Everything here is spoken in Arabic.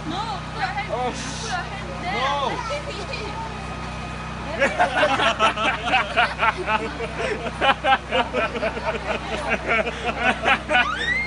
No, put your hand. Oh, Put your hand there. No.